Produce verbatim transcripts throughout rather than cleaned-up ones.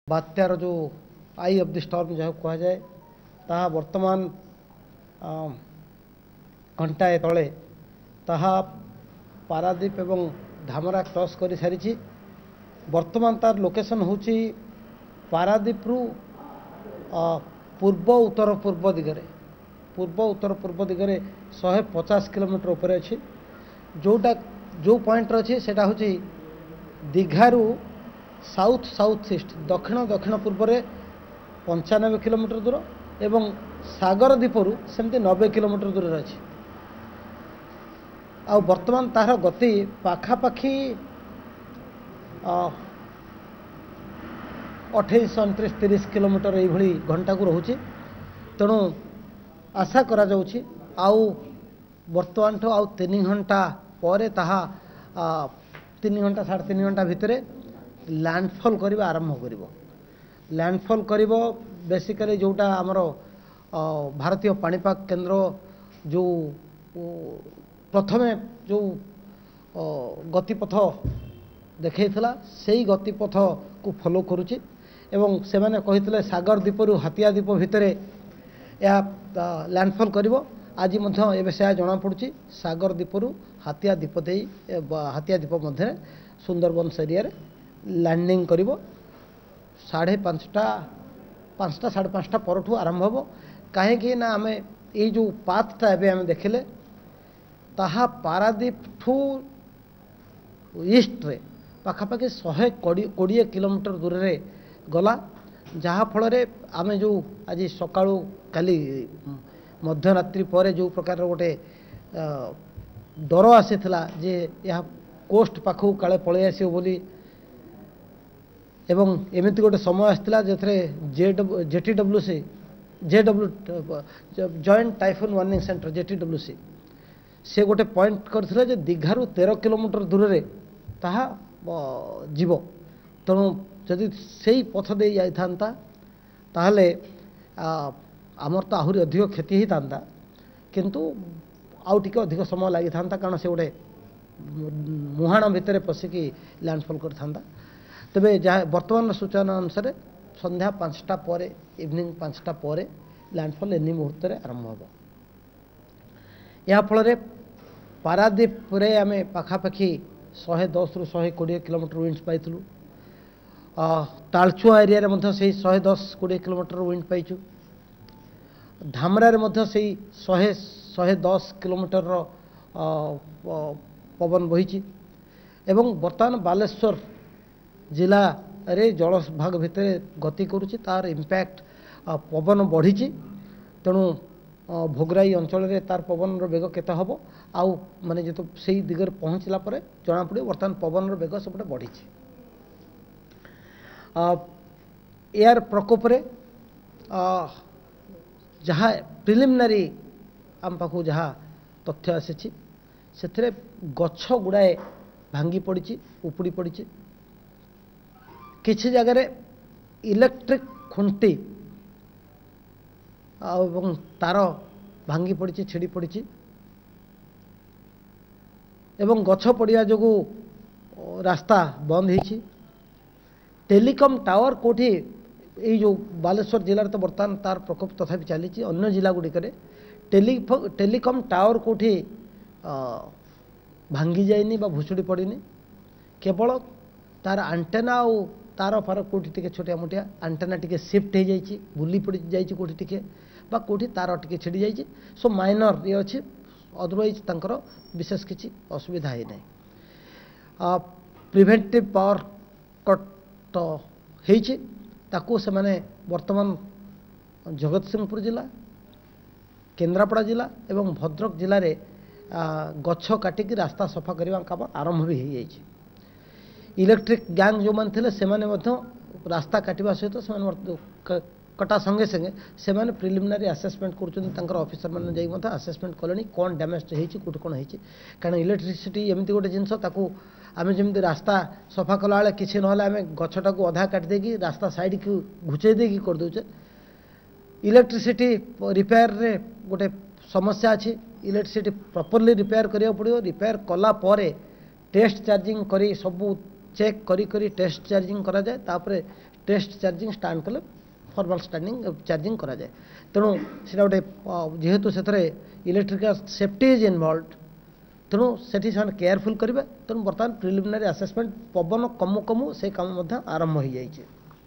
बात्यार जो आई of the storm जहाँ कह जाए ताहा वर्तमान घंटाए तले ताहा पारादीप एवं धामरा क्रॉस कर सारी वर्तमान तार लोकेशन होची पारादीप रु पूर्व उत्तर पूर्व दिगरे पूर्व उत्तर पूर्व दिगरे सौ पचास किलोमीटर ऊपर अच्छी जोटा जो पॉइंट अच्छी सेटा होची दीघारू साउथ साउथ ईस्ट दक्षिण दक्षिण पूर्व में पंचानबे किलोमीटर दूर एवं सागर द्वीपरू सेमती नब्बे किलोमीटर दूर अच्छी आ वर्तमान तार गति पाखापाखि अठाईस अणतीस तीस किलोमीटर ये घंटा को रोचे तेणु आशा करा जाउछि आउ वर्तमान ठो आउ तीन घंटा पर ताहा तीन घंटा साढ़े तीन घंटा भितर लैंडफॉल करवा आरंभ करिवो लैंडफॉल करिवो बेसिकली जोटा आमर भारतीय पाणीपाग केंद्र जो प्रथमे जो गतिपथ देखैथिला सेही गतिपथ को फॉलो करुछि एवं से माने कहिथिले सागर द्वीपरू हातिया द्वीप भितर या लैंडफॉल करिवो आज मध्य एबे से जना पड़ुछि सागर द्वीपरू हातिया द्वीप देई हातिया द्वीप मध्य सुंदरबन एरिया रे लैंडिंग करिवो साढ़े पाँचटा पाँचटा साढ़े पाँचटा परठू आरंभ हो कहीं ना आम ये जो पाथटा एबे आम देखिले ताहा पारादीप ठू ईस्ट रे पाखापाखि शहे कोड़े किलोमीटर दूर रे गला जहाँ फल आम जो आज सकाळू काली मध्यरात्रि पर जो प्रकार गोटे डर आसीथिला जे यह कोस्ट पाखु काले पळै आसियो बोली एवं एमती गोटे समय आसाला जो Z JT W C J W joint typhoon warning centre JT W C से गोटे पॉइंट करथिले जे दीघारू तेरह किलोमीटर दूर रे ताहा जीव तेणु जदि सेही पथ दे जाई थांता ताहले आमर तो आहुरी अधिक क्षति ही थांता किंतु आउ टिके अधिक समय लगी था कारण से गोटे मुहाण भितर पशिकी लैंडफॉल कर था तेरे जहाँ बर्तमान सूचना अनुसार संध्या पाँचटा पर इवनिंग पाँचटा पर लैंडफॉल एनी मुहूर्त आरंभ हो या फल पारादीप आम पाखापाखि शहे दस रु शहे कोड़े किलोमीटर विंड्स पाइलु तालचुआ एरिया से शहे दस कोड़े किलोमीटर विंड पाइचु धामरारे मध्य से शहे शहे दस किलोमीटर पवन बही एवं बर्तमान बालेश्वर जिला रे जल भाग भितर गति करुच्ची तार इम्पैक्ट पवन बढ़ी तेणु भोगराई अंचल रे तार पवन बेग केते हबो आउ माने जो से दिगरे पहुँचला पर जना पड़े बर्तमान पवन बेग सेपटे बढ़ी एयर प्रकोप रे जहाँ प्रिलिमिनारी आम पाखु जहाँ तथ्य आसी से गछ गुड़ाए भांगी पड़ी उपुड़ी पड़ी किसी जगह इलेक्ट्रिक खुंटी और तार भांगी पड़ी छिड़ी पड़ी एवं गछ पड़िया जो रास्ता बंद हो टेलीकॉम टावर कोठी ये जो बालेश्वर जिले तो बर्तमान तार प्रकोप तथापि चली अन्य जिला गुड़िक टेली टेलीकॉम टावर कोठी भांगी जाइनी बा भुसुड़ी पड़नी केवल तार आंटेना और तार फार कोठी टिके छोटिया मोटिया आंटेना टिके शिफ्ट हो जाइए बुली पड़ जाइए कोठी टिके बा कोठी तार टिके छिड़ी जाइए सो माइनर ये अच्छे अदरवाइज तांकर विशेष किसी असुविधा ही नहीं प्रिवेंटिव पावर कट तो होइछि ताकू से माने वर्तमान जगत सिंहपुर जिला केन्द्रापड़ा जिला एवं भद्रक जिले में गछ काटिकी रास्ता सफा करने काम आरंभ भी हो जाइए इलेक्ट्रिक गैंग जो मान थे से रास्ता काटिबा सहित से कटा संगे संगे से प्रिलिमिनारी आसेसमेंट कर ऑफिसर मैंने जाइए आसेसमेंट कले कौन डैमेज होती कौट कौन होती कारण इलेक्ट्रिसिटी एमती गोटे जिनस ताकू आम जमी रास्ता सफा कला बेले किसी ना आम गछटा को अधा काटिदेकी रास्ता साइड को घुचे देकी कर दूचे इलेक्ट्रिसिटी रिपेयर रे गोटे समस्या अच्छी इलेक्ट्रिसिटी प्रॉपर्ली रिपेयर करिया पड़ो रिपेयर कला परे टेस्ट चार्जिंग करी सब चेक करी करी टेस्ट चार्जिंग करा जाए तापरे टेस्ट चार्जिंग स्टार्ट कले फॉर्मल स्टैंडिंग चार्जिंग करा जाए तेणु से गोटे जेहेतु से इलेक्ट्रिकल सेफ्टी इज इनवॉल्व तेणु सेठी से केयरफुल करेंगे तेणु बर्तमान प्रिलिमिनारी आसेसमेंट पवन कमु कमु से कम आरंभ हो जाए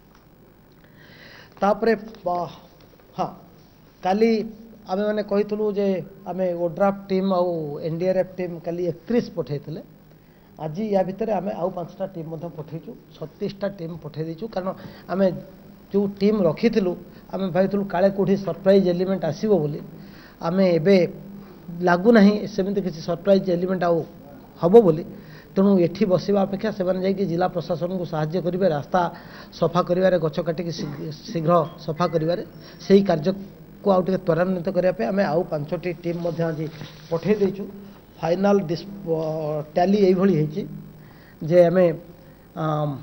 तापरे हाँ काली आम मैंने कहीलु जे आम ओड्राफ टीम आउ एनडीआरएफ टीम काली एकतीस पठे आज या भितर आम आउ पांचटा टीम पठेचु छत्तीसटा टीम पठे देचु कारण आम जो टीम रखी आम भाई काले कौटी सरप्राइज एलिमेंट आसो बोली आम एबे लगुना सेमती किसी सरप्राइज एलिमेंट आउ हम बोली तेणु एठी बसवा अपेक्षा से जिला प्रशासन को साहाय्य करेंगे रास्ता सफा कर गछ काटिक शीघ्र सफा कर कार्य को आउ त्वरान्वित करने आम आउ पांचटी टीम आज पठे देचु फाइनाल टैली यही जे आम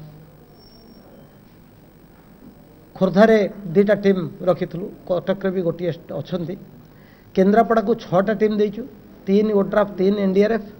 खोर्धारे दुईटा टीम रखी कटक भी गोटे अच्छा केन्द्रापड़ा को छटा टीम देचु तीन ओड्राफ तीन एनडीआरएफ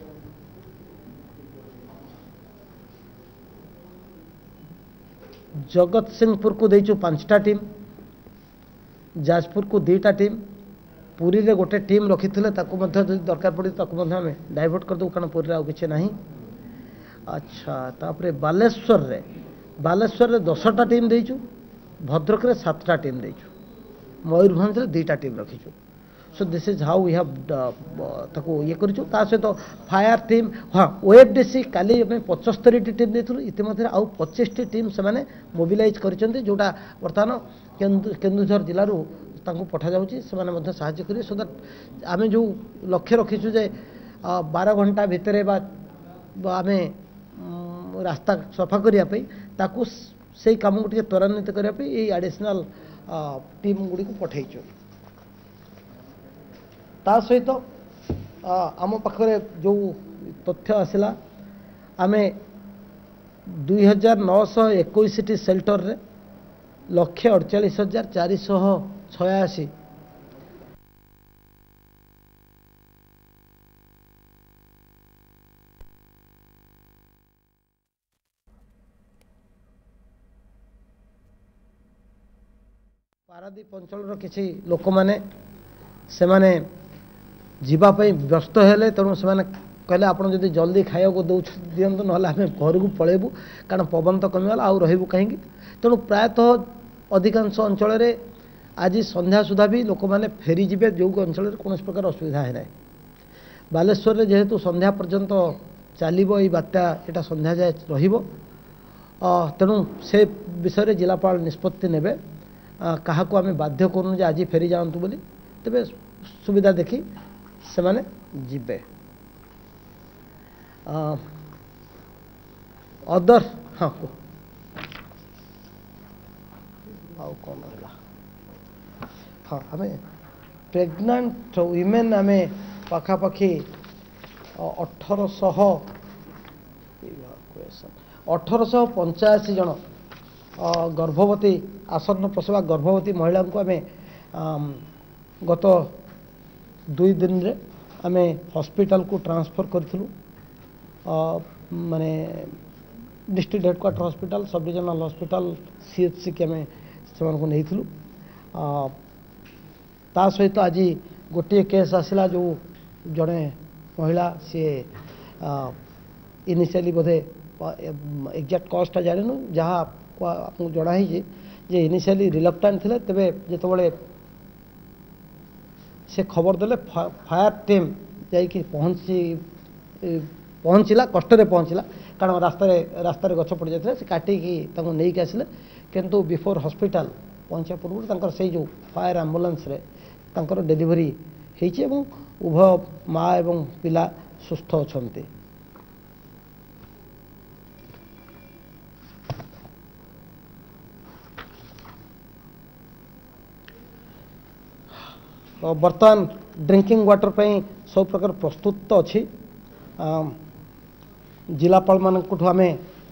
जगत सिंहपुर को देचु पांचटा टीम जाजपुर को दुईटा टीम पुरी रे गोटे टीम रखी दरकार पड़ी आम डाइवर्ट करदे कारण पुरी आउ कि ना अच्छा तापरे बालेश्वर रे बालेश्वर रे दसटा टीम देचु भद्रक रे सातटा टीम देचु मयूरभंज रे दुईटा टीम रखीचु so this is how we have ताको ये करिचु ता सहित फायर टीम हाँ ओएफडीसी काली पचस्तरी टी टीम देथुलु इतिमध्ये आउ पच्चीस टी टीम से माने मोबिलाइज करिसंती जोटा वर्तमान केन्दुझर जिल्लारू तांको पठा जाउची से माने मध्ये सहायता करी सो दैट आमे जो लक्ष्य रखीचु जे बारह घंटा भितरे बा आमे रास्ता सफा करिया पे ताको से काम को टिके त्वरान्वित करिया पे ए एडिशनल टीम गुडी को पठाइचु ता सहित आम पाखरे जो तथ्य आसला आमे दुई हजार नौश एक सेल्टर रे लक्षे अड़चाश हजार चार छयाशी पारादीप अंचल किसी लोक मैंने से माने जीवाई व्यस्त हेले तेणु से कहले आप जल्दी खाया दौ दिंतु ना आम घर को पलैबू कारण पवन तो कमीगला आउ रही कहीं तेणु प्रायतः अधिकांश अंचल आज संध्या सुधा भी लोक मैंने फेरी जी जो अंचल कौन प्रकार असुविधा है ना बालेश्वर रे जेहेतु संध्या पर्यंत चलो ये बात्या यहाँ संध्या जाए तेणु से विषय जिलापाल निष्पत्ति नेबे क्या आम बाध्य करूँ जे आज फेरी जातु बोली तेरे सुविधा देखी से माने जिबे अदर हाँ आउ कौन है हाँ आम प्रेग्नेंट वीमेन आम पाखापाखि अठरशह अठरशह पंचाशी जन गर्भवती आसन्न प्रसवा गर्भवती महिला को आम गत दुई दिन रे आमे हॉस्पिटल को ट्रांसफर करूँ माने district headquarter hospital sub divisional hospital CHC के आम से नहीं थी ता सहित आज गोटे केस आसला जो जड़े महिला सी इनिशियली बोधे एग्जैक्ट कॉस्ट जानू जहाँ आपको जड़ाई जे इनिशियली रिलक्टेंट थे तेबे जेतबेले से खबर देले फायर टीम जाइए पहुँची पहुँचला कष्ट पहुँचला कारण रास्ता रास्ता गछ पड़ जाता से काटिकी नहीं आसिले किंतु बिफोर हॉस्पिटल पहुँचा पूर्व से जो फायर एम्बुलेंस रे तांकर डेलीवरी होइछि एवं उभय माँ एवं पिला सुस्थ अछंती। बर्तमान ड्रिंकिंग वाटर पे सब प्रकार प्रस्तुत तो अच्छी जिलापाल मानू आम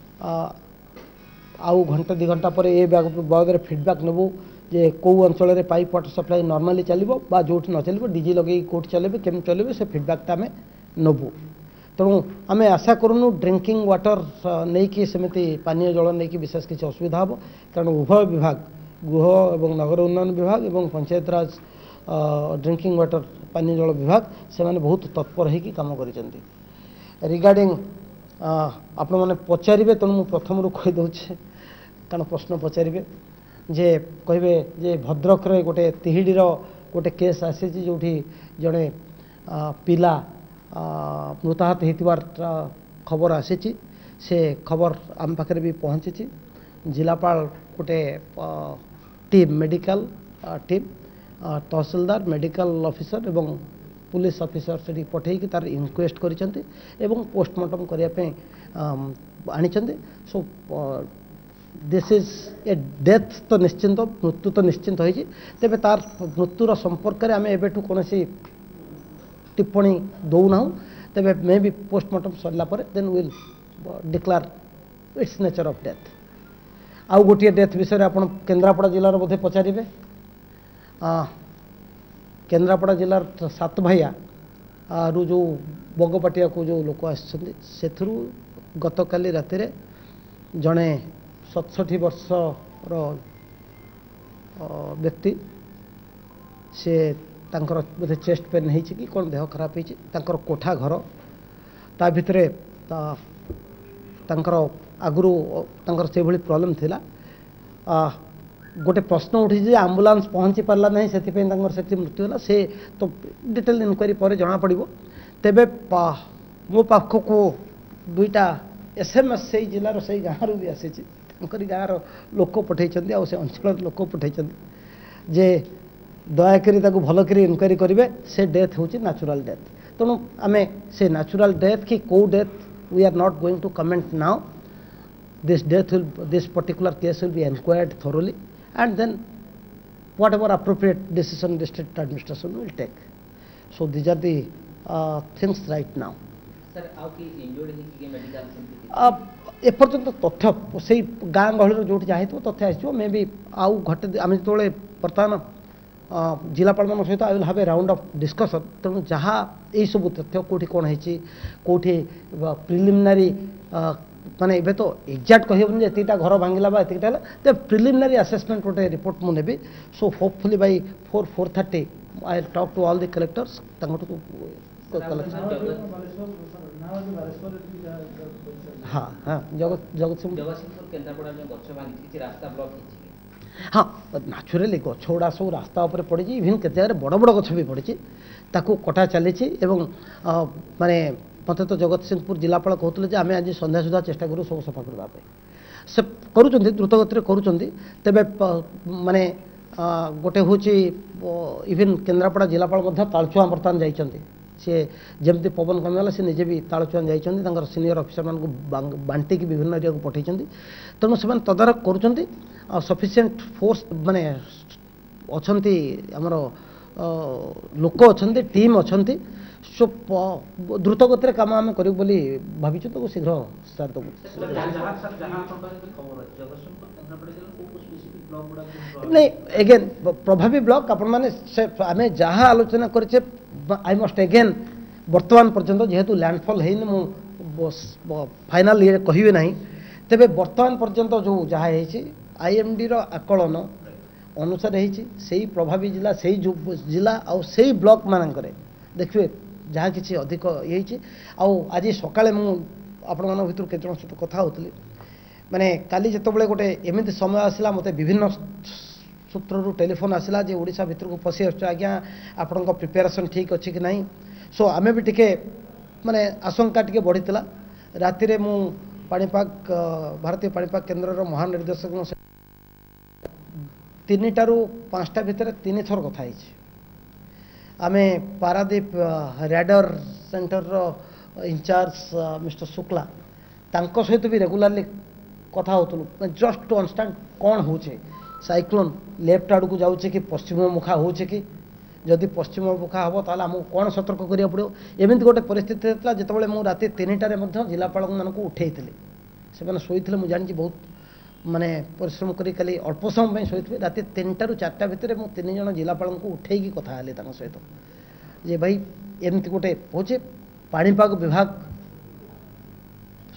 आउ घंटे दि घंटा पर ए बाबद फीडबैक नेबू जे कौ अंचल में पाइप वाटर सप्लाई नॉर्मली चलो जो न चलो डीजी लगे कौट चलेबे केम चलेबे से फीडबैकटा आम नबू तेणु आम आशा करूँ ड्रिंकिंग वाटर नहीं कि सेमती पानीय जल नहीं कि विशेष किसी असुविधा हे कारण उभय विभाग गृह एवं नगर उन्नयन विभाग एवं पंचायत राज ड्रिंकिंग वाटर पानीय जल विभाग से माने बहुत तत्पर होकर काम करिसेंती रिगार्डिंग आपण मैंने पचारे तेणु मुझे प्रथम रू कहीदे कारण प्रश्न पचारे जे कहे जे भद्रक रे गोटे तिहिडीर गोटे केस आसी जो जड़े पिला मृताहत होइतिबार खबर आसी से खबर आम पाखे भी पहुँची जिलापाल गोटे टीम मेडिकल टीम तहसीलदार मेडिकल ऑफिसर एवं पुलिस ऑफिसर से पठे तार इनक्वेस्ट करिसेंती एवं पोस्टमार्टम करने आनी so this is a death तो निश्चिंत मृत्यु तो निश्चिंत होती तेरे तार मृत्युर संपर्क में आम एबेठू कौन टिप्पणी दौना तेरे मे भी पोस्टमार्टम सरला then will declare it's nature of death आउ गोटे डेथ विषय आप केन्द्रापड़ा जिलार बोधे पचारे केन्द्रापड़ा जिलार सात भाइया रु जो बगपाटिया को जो लोक आसु गत काली राति जड़े सतसठी वर्षर व्यक्ति से तांकर बोधे चेस्ट पेन हो कि कौन देह खराब हो कोठा घर ता भितरे तांकर आगु तांकर से भली प्रॉब्लम थिला गोटे प्रश्न उठी जे एम्बुलेंस पहुँची पारला नहीं से से मृत्यु है से तो डिटेल इनक्वारी पर जना पड़ो तेबे मो पाख को दुईटा एसएमएस से जिलार से गाँव भी आसी गाँव लोक पठे आ से अंचल लोक पठे जे दयाकोरी भलक इनक्वारी करेंगे से डेथ हूँ नेचुरल डेथ तेणु आम से नेचुरल डेथ कि कौ death we are not going to comment now this death will this particular case will be inquired thoroughly and then whatever appropriate decision district administration will take so these are the uh, things right now sir how ki injured hi ki medical अब एपर्यंत तथ्य से गाँ गहली जो जहाँ तथ्य आसो मे भी आउ घटे आम जो बर्तमान जिलापाल मान सहित I will have a round of discussion तेणु जहाँ यही सब तथ्य कौटी कौन है कौटी प्रिलिमिनारी माने एबे तो एक्जाक्ट कहबन जे एतिटा घर भांगिला बा एतिटा ते प्रिलिमिनरी असेसमेंट गोटे रिपोर्ट मु नेबी so hopefully by four four thirty I talk to all the collectors तांगटू हाँ हाँ जगत जगत सिंह जगतसिंहपुर केन्द्रापड़ा में गछ भांगी किछि रास्ता ब्लॉक हिछि हाँ नेचुराली गछ गुड़ा सब रास्ता उपर पड़ी इवन के जगह बड़ बड़ गछ भी पड़ी ताकू कटा चली एवं माने मत तो जगतसिंहपुर जिलापाल कहते आम आज संध्या सुधा चेष्टा करूँ सब सफा करने से करुँच द्रुतगति करुँच तेरे माने गोटे हूँ इवन केन्द्रापड़ा जिलापाल तालचुआ बर्तमान जाइए सी जमी पवन कमिगला सी निजे भी तालचुआ जाइए सीनियर अफिसर मान बांटिकी विभिन्न एरिया को पठे तेणु से तदारख करुँच सफिशिएंट फोर्स माने अच्छा आमर लोक अच्छा टीम अच्छा सो द्रुत गति काम आम कर भाई तो शीघ्र स्टार्ट देव नहीं एगेन प्रभावी ब्लॉक आपण मैंने आम जहाँ आलोचना करे आई मस्ट एगेन बर्तमान पर्यंत जेहेतु लैंडफॉल है फाइनाल ये कहे ना तेरे बर्तमान पर्यंत जो जहाँ आईएमडी आकलन अनुसार से प्रभावी जिला से जिला आउ से ब्लॉक मानक देखिए जहाँ किसी अधिक ये आज सकाଳେ ମୁଁ ଆପଣମାନଙ୍କ ଭିତରୁ କେତେ ଜଣ ସହିତ କଥା ହେଉଥିଲି ମାନେ କାଲି ଯେତେବେଳେ ଗୋଟେ ଏମିତି ସମୟ ଆସିଲା ମୋତେ ବିଭିନ୍ନ ସୂତ୍ରରୁ ଟେଲିଫୋନ୍ ଆସିଲା ଯେ ଓଡ଼ିଶା ଭିତରକୁ ପଶି ଆସୁଛୁ ଆଜ୍ଞା ଆପଣଙ୍କ ପ୍ରିପାରେସନ୍ ଠିକ୍ ଅଛି କି ନାହିଁ ସୋ ଆମେ ବି ଟିକେ ମାନେ ଆଶଙ୍କା ଟିକେ ବଢ଼ିଥିଲା ରାତିରେ ମୁଁ ପାଣିପାଗ ଭାରତୀୟ ପାଣିପାଗ କେନ୍ଦ୍ରର ମହାନିର୍ଦ୍ଦେଶକଙ୍କ ତିନିଟାରୁ ପାଞ୍ଚଟା ଭିତରେ ତିନି ଥର କଥା ହେଇଛି आमे पारादीप रैडर सेंटर रो इंचार्ज मिस्टर शुक्ला तांको सहित भी रेगुलारली कथा होतलु जस्ट टू अंडरस्टैंड कौन होचे साइक्लोन लेफ्ट आड़ को जाऊे कि पश्चिम मुखा होचे कि जदि पश्चिम मुखा हम ताला आमको कौन सतर्क करिया पड़ो एमती गोटे परिस्थिति होता जितेबाला मु राति तीनिटारे मध्य जिलापाल मानक उठेइथिले से माने सोईथिले मु जानि बहुत माने परिश्रम करी खाली अल्प समय शोथे राति तीन टारू चार्टा भितर मुझे तीन जन जिलापाल को उठेकी कथा सहित जे भाई एमती गोटे हो पाणीपाग विभाग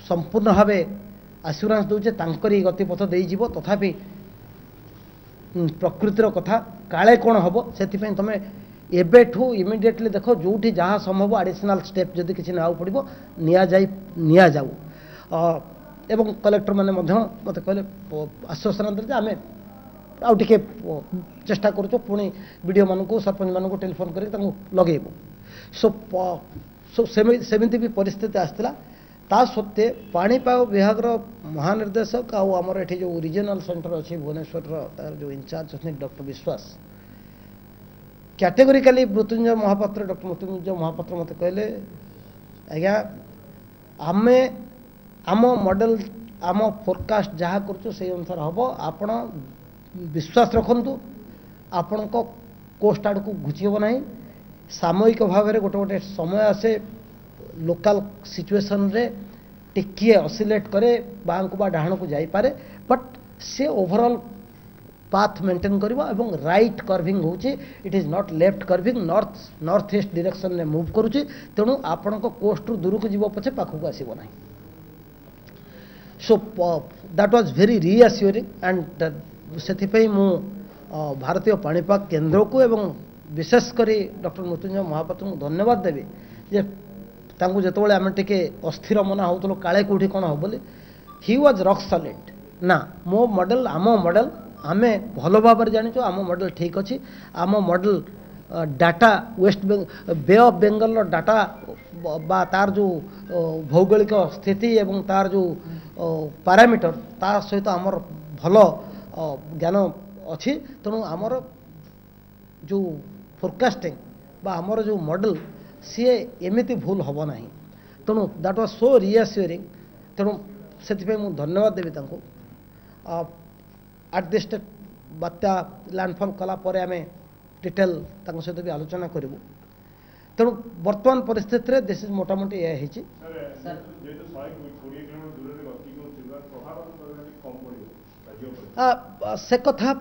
संपूर्ण भाव आश्योरेंस दूचे तांकरी गतिपथ देईजिव तथापि प्रकृतिर कथा काले कौन हम से तुम एबेठू इमिडिएटली देख जो जहाँ संभव एडिशनल स्टेप जदि किसी ना पड़ो निया जाई निया जाऊ एवं कलेक्टर मैंने मत कहले आश्वासन देते आम आउ टे चेष्टा करूँ पुणी वीडियो मानक सरपंच मानक टेलीफोन कर लगेबू सो सो सेमती भी परिस्थिति आसला ता सत्वे पाणीपाग विभाग महानिर्देशक आमर ये जो रिजनल सेंटर अच्छी भुवनेश्वर तार जो इनचार्ज अच्छे doctor Biswas categorically Mrutyunjay Mohapatra doctor Mrutyunjay Mohapatra मत कहले आज्ञा आमे आम मॉडल आम फोरकास्ट जहाँ करूँ से अनुसार हम आपण विश्वास रखु आपण को कोस्ट आड़ को घुचीब ना सामयिक भाव में गोटे गोटे समय आसे लोकल सिचुएशन रे टिकिए ऑसिलेट करे बाँ को बा डाहाण को जाई पारे बट से ओवरऑल पाथ मेंटेन करबा एवं राइट कर्विंग होची it is not left curving north north east direction ने मूव करूची तेणु आपण को कोस्ट रु दूर को जीव पछे पाखु आसीबो नाही so that was very reassuring and से मु भारतीय पाणीपाग केन्द्र को एवं विशेषकर डॉक्टर मृत्युंजय महापात्र को धन्यवाद देवी जे तांको जेतबेले आमे टिके अस्थिर मना होतलो काले कोठी कोन हो बोली ही वाज रॉक सॉलिड ना मो मॉडल आम मॉडल आमे भलो भाव जानिचो आम मॉडल ठीक अच्छी आम model data west Bay of Bengal data बा तार जो भौगोलिक स्थिति एवं तार जो पैरामीटर ता सहित आमर भलो ज्ञान अच्छी तेणु आमर जो फोरकास्टिंग बा आमर जो मॉडल सी एमती भूल हम ना तेणु दैट वाज सो रिअश्योरिंग तेणु से धन्यवाद देवी आट दिस स्टेट बात्या लैंडफॉल कलापर आम डिटेल सहित भी आलोचना करूँ तेणु बर्तमान परिस्थिति में दिस इज मोटामोटी यह से कथा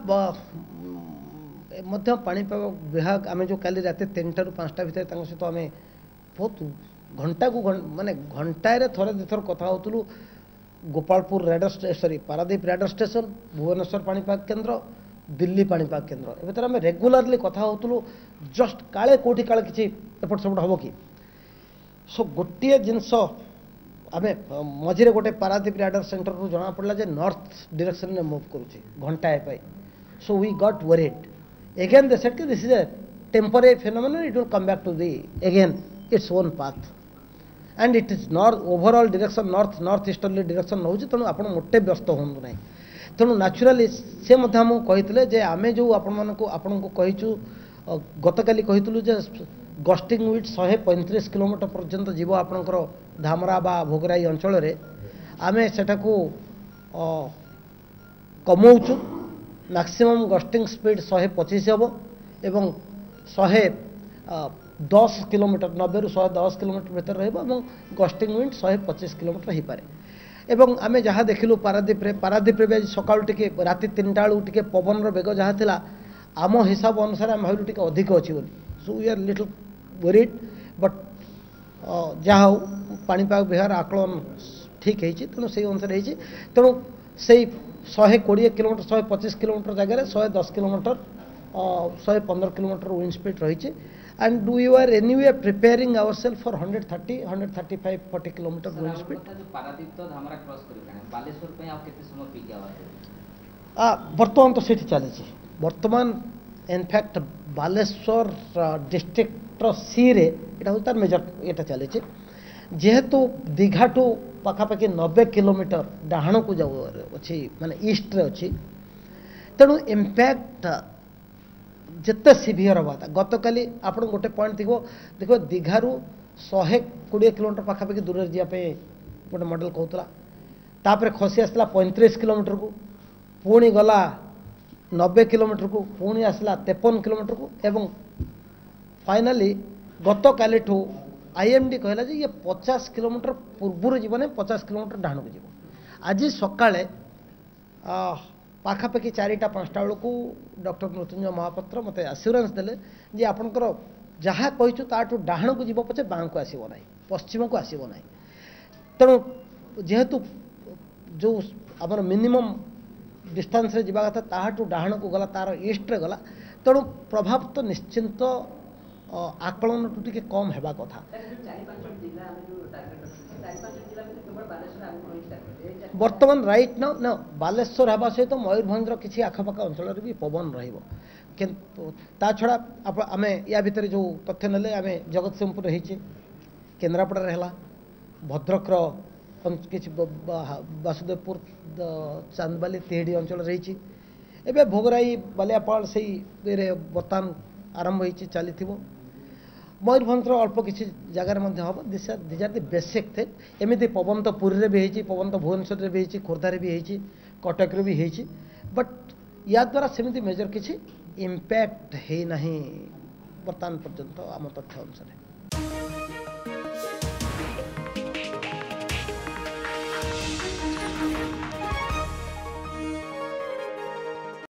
मध्य पाणीपाग विभाग आम जो काली रात तीन टारू पाँचटा भितर सहित आम बहुत घंटा को माने घंटाए थरे दुई थर कथा होतलु Gopalpur radar sorry Paradip radar station Bhubaneswar पाणीपाग केन्द्र दिल्ली पाणीपाग केन्द्र ए भर आम रेगुलारली कथा होतलु जस्ट काले कोठी काले किसी एपट सेपट हम कि सो गोटे जिनस आम मझे गोटे पारादीप रेडर सेंटर रू जना पड़ा जे नॉर्थ डायरेक्शन में मूव करुच्ची घंटाए पाई so we got worried again they said this is a temporary phenomenon it will come back to the again its own path and it is north overall direction north north easterly direction now तेणु आप मोटे व्यस्त हूँ ना तेणु न्याचुराली से कही जे आम जो आपण को आपण को कहीचु गतकाली कहीलु जे गस्टिंग विथ शहे पैंतीस किलोमीटर पर्यंत जीव आपणकर धामरा बा भोगराई अंचल रे आमे सेटा को कमौचु मैक्सिमम गस्टिंग स्पीड शहे पचीस हम एवं शहे दस किलोमीटर नब्बे रु शहे दस किलोमीटर भीतर रही गस्टिंग विंड शहे पचीस किलोमीटर हो पाए एवं आम जहाँ देखिलु पारादीप रे पारादीप रे भी सका टे राति तीन टा टे पवन बेग जहाँ थी आम हिसाब अनुसार आम भाविलु टे अधिक अच्छी बोली so we are little worried but जहाँ हो पाणीपाग विभाग आकलन ठीक है तेणु से अनुसार हो तेणु से शहे कोड़े किलोमीटर शहे पचीस किलोमीटर जगह शहे दस किलोमीटर शहे पंद्रह किलोमीटर विंड स्पीड रही and do you are any way preparing our self for hundred thirty hundred thirty five forty kilometre wind speed बर्तमान तो सीठी चली बर्तमान इनफैक्ट बालेश्वर डिस्ट्रिक्ट सी रे एटा तार मेजर एटा चली जेहेतु दीघा टू पाखापाखि नब्बे किलोमीटर डाहाण को जाऊ अच्छी माने ईस्ट रे अच्छी तेणु इम्पैक्ट जिते सिवियर हवा गतकाली आप गोटे पॉइंट देखो देखो दीघारू शहे कोड़े किलोमीटर पाखापाखि दूर जावाई गोटे मॉडल कहूला तापर खसी आसला पैंतीस किलोमीटर को पुणी गला नब्बे किलोमीटर को पुणी आसला तेपन किलोमीटर को एवं फाइनाली गतकाली ठू आईएमडी कहला जे ये पचास किलोमीटर पूर्व जीवन पचास किलोमीटर डाण को जीव आज सकाळे पाखापाखि चारिटा पाँचटा बेलू डॉक्टर मृत्युंजय महापात्र मत आश्योरेंस देले जे आपणकर जहाँ कहीचु ताठू डाण को जीव पचे बाँ को आसब ना पश्चिम को आसब ना तेणु जेहेतु जो आमर मिनिमम डिस्टेंस रे जीवा कथा ताहाटू डाहाण को गला तार ईस्ट रे गला तेणु प्रभाव तो निश्चिंत आकलन टू टिके कम हेबा कथा। वर्तमान राइट ना ना बालेश्वर हवा सहित मयूरभंजर किसी आखपाख अंचल भी पवन रहिबो किंतु ता छड़ा आम या भितर जो तथ्य नेले आम जगतसिंहपुर रही केन्द्रापड़ा है भद्रकर किसी वासुदेवपुर चांदबाली तिहिडी अंचल रही एवं भोगराई बालियापाल से बर्तमान आरंभ हो चली मयूरभंजर अल्प किसी जगार हम this these are the basic thing एमती पवन तो पुरी भी होती पवन तो भुवनेश्वर भी होती खोर्धार भी होती कटक भी होती बट या द्वारा सेमती मेजर किसी इम्पैक्ट है ना बर्तमान पर्यंत आम तथ्य अनुसार।